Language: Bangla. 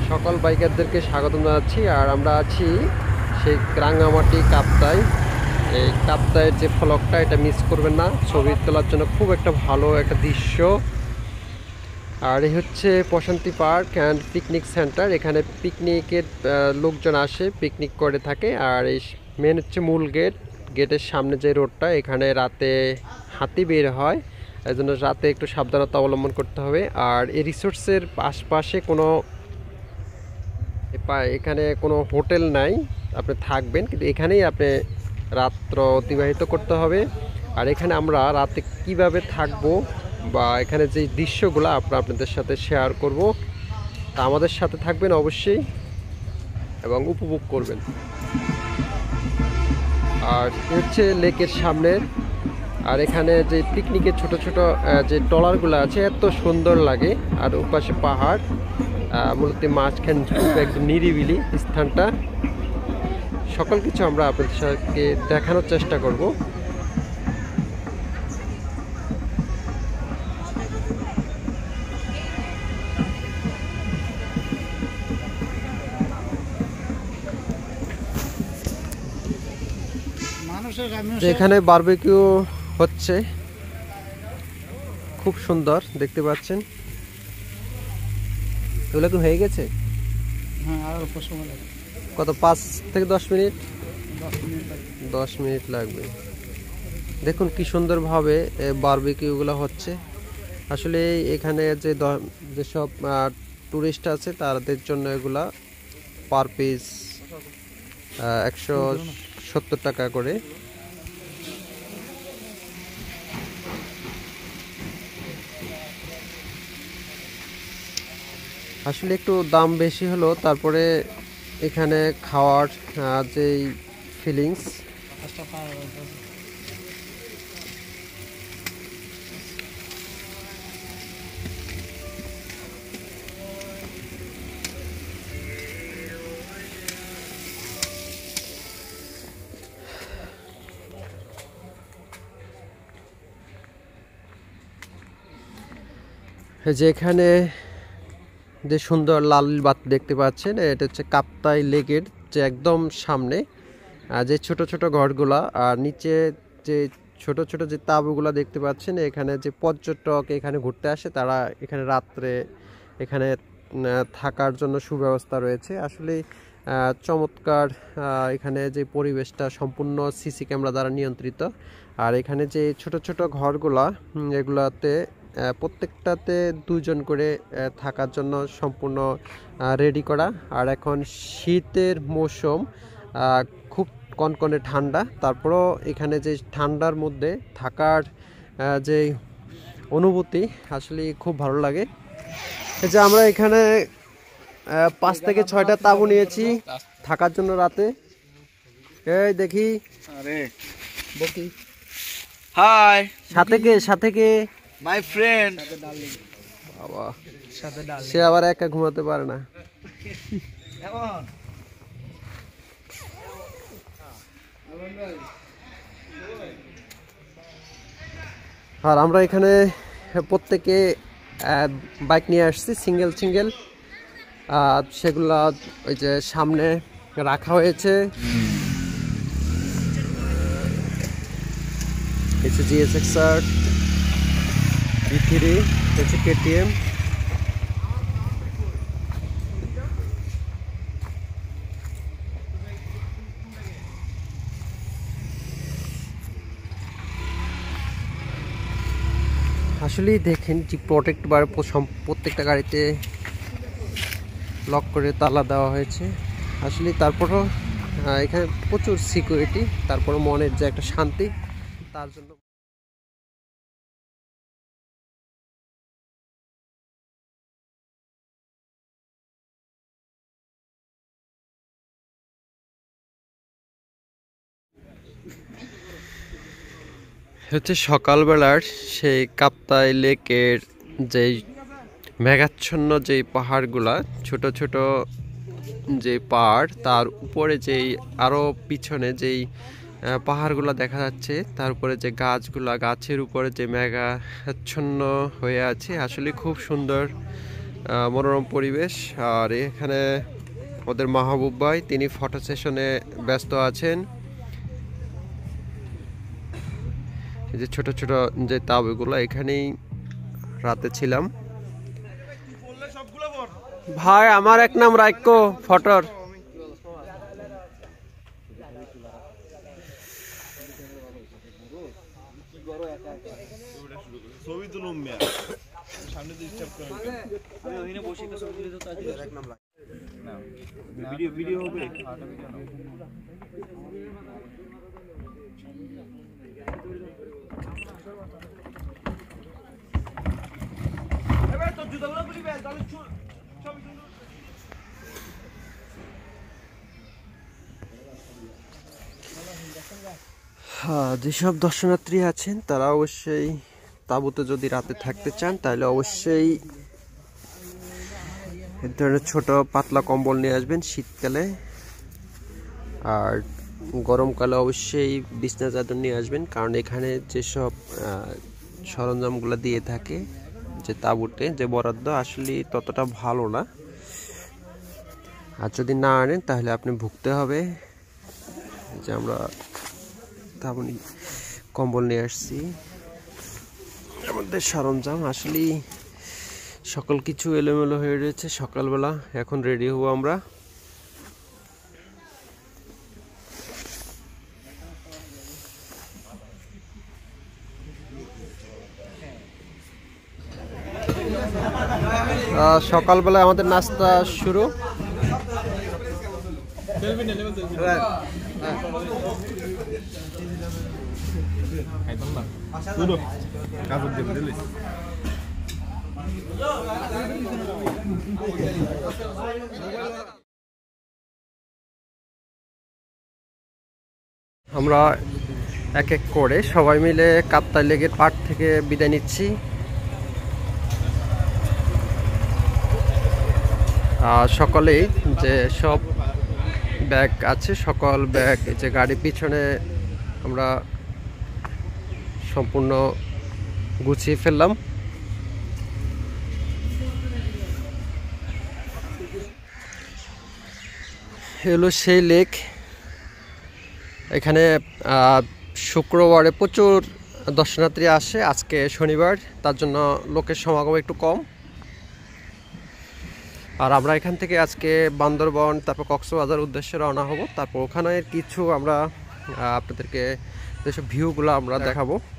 সকল বাইকারদেরকে স্বাগতম জানাচ্ছি। আর আমরা আছি সেই রাঙ্গামাটি কাপ্তাই। এই কাপ্তাইয়ের যে ফলকটা, এটা মিস করবেন না, ছবি তোলার জন্য খুব একটা ভালো একটা দৃশ্য। আর এই হচ্ছে প্রশান্তি পার্ক অ্যান্ড পিকনিক সেন্টার। এখানে পিকনিকের লোকজন আসে, পিকনিক করে থাকে। আর এই মেন হচ্ছে মূল গেট, গেটের সামনে যে রোডটা, এখানে রাতে হাতি বের হয়, এই জন্য রাতে একটু সাবধানতা অবলম্বন করতে হবে। আর এই রিসোর্টসের আশপাশে এখানে কোনো হোটেল নাই, আপনি থাকবেন কিন্তু এখানেই আপনি রাত্র অতিবাহিত করতে হবে। আর এখানে আমরা রাতে কিভাবে থাকবো বা এখানে যে দৃশ্যগুলো আপনাদের সাথে শেয়ার করব, তা আমাদের সাথে থাকবেন অবশ্যই এবং উপভোগ করবেন। আর হচ্ছে লেকের সামনে। আর এখানে যে পিকনিকের ছোট ছোট যে ট্রলারগুলো আছে, এত সুন্দর লাগে। আর ওপাশে পাহাড়, মূলত মাঝখানে একদম নিরিবিলি স্থানটা। সকল কিছু আমরা আপনাদের সাথে দেখানোর চেষ্টা করব। এখানে বারবিকিউ হচ্ছে, খুব সুন্দর দেখতে পাচ্ছেন। এগুলো কি হয়ে গেছে? হ্যাঁ, আর অল্প সময় লাগবে। কত, 5 থেকে 10 মিনিট? 10 10 মিনিট মিনিট লাগবে। লাগবে। দেখুন কি সুন্দরভাবে বারবিকিউগুলো হচ্ছে। আসলে এখানে যেসব টুরিস্ট আছে তাদের জন্য এগুলা পার পিস 170 টাকা করে। আসলে একটু দাম বেশি হলো, তারপরে এখানে খাওয়ার যেই ফিলিংস, যেখানে যে সুন্দর লাল বাতি দেখতে পাচ্ছেন, এটা হচ্ছে কাপ্তাই লেকের যে একদম সামনে যে ছোট ছোট ঘরগুলা, আর নিচে যে ছোট ছোট যে তাঁবুগুলা দেখতে পাচ্ছেন। এখানে যে পর্যটক এখানে ঘুরতে আসে, তারা এখানে রাত্রে এখানে থাকার জন্য সুব্যবস্থা রয়েছে। আসলে চমৎকার। এখানে যে পরিবেশটা সম্পূর্ণ সিসি ক্যামেরা দ্বারা নিয়ন্ত্রিত। আর এখানে যে ছোট ছোট ঘরগুলা, এগুলাতে প্রত্যেকটাতে 2 জন করে থাকার জন্য সম্পূর্ণ রেডি করা। আর এখন শীতের মৌসুম, খুব কনকনে ঠান্ডা, তারপরও এখানে যে ঠান্ডার মধ্যে থাকার যে অনুভূতি, আসলে খুব ভালো লাগে। এই যে আমরা এখানে 5 থেকে 6টা তাঁবু নিয়েছি থাকার জন্য রাতে। এই দেখি, আরে বকি, হাই, সাথে কে মাই ফ্রেন্ড। বাবা, সে আবার একা ঘুমাতে পারে না। আর আমরা এখানে প্রত্যেকে বাইক নিয়ে আসছি, সিঙ্গেল সিঙ্গেল। সেগুলা ওই যে সামনে রাখা হয়েছে। হচ্ছে GSX-R, V3, হচ্ছে KTM। আসলে দেখেন যে প্রোটেক্ট বার প্রত্যেকটা গাড়িতে লক করে তালা দেওয়া হয়েছে। আসলে তারপরও এখানে প্রচুর সিকিউরিটি, তারপর মনের যে একটা শান্তি, তার জন্য হচ্ছে সকালবেলার সেই কাপ্তাই লেকের যেই মেঘাচ্ছন্ন যেই পাহাড়গুলা, ছোট ছোট যে পাহাড়, তার উপরে যেই আরো পিছনে যেই পাহাড়গুলো দেখা যাচ্ছে, তার উপরে যে গাছগুলা, গাছের উপরে যে মেঘাচ্ছন্ন হয়ে আছে, আসলে খুব সুন্দর মনোরম পরিবেশ। আর এখানে ওদের মাহবুব ভাই, তিনি ফটো সেশনে ব্যস্ত আছেন। এই যে ছোট ছোট যে তাঁবুগুলো, এখানেই রাতে ছিলাম। ভাই আমার এক নাম রাইকো ফটোর। ছবি তুলুম সামনে তো স্টপ করে আমি ওখানে বসে তো ছবি তুলে তো তাই এক নাম লাগে না ভিডিও হবে আটা ভিডিও না এবার তো জুতাগুলো খুলি বেল তাহলে ছবি তুলুন। যেসব দর্শনার্থী আছেন তারা অবশ্যই তাঁবুতে যদি রাতে থাকতে চান তাহলে অবশ্যই এ ধরনের ছোট পাতলা কম্বল নিয়ে আসবেন শীতকালে। আর গরমকালে অবশ্যই বিছনা চাদর নিয়ে আসবেন, কারণ এখানে যেসব সরঞ্জামগুলো দিয়ে থাকে যে তাঁবুতে যে বরাদ্দ, আসলে ততটা ভালো না। আর যদি না আনেন তাহলে আপনি ভুগতে হবে। যে আমরা তেমনই কম্বল নিয়ে আসছি, আমাদের সরঞ্জাম আসলে সকল কিছু এলোমেলো হয়ে রয়েছে। সকালবেলা এখন রেডি হব আমরা। সকালবেলা আমাদের নাস্তা শুরু। আমরা এক এক করে সবাই মিলে কাপ্তাই লেকের পাড় থেকে বিদায় নিচ্ছি। সকলেই যে সব ব্যাগ আছে, সকল ব্যাগ যে গাড়ির পিছনে আমরা সম্পূর্ণ গুছিয়ে ফেললাম। হলো সেই লেক। এখানে শুক্রবারে প্রচুর দর্শনার্থী আসে, আজকে শনিবার, তার জন্য লোকের সমাগম একটু কম। আর আমরা এখান থেকে আজকে বান্দরবন, তারপর কক্সবাজার উদ্দেশ্যে রওনা হব। তারপর ওখানে কিছু আমরা আপনাদেরকে যেসব ভিউগুলো আমরা দেখাবো।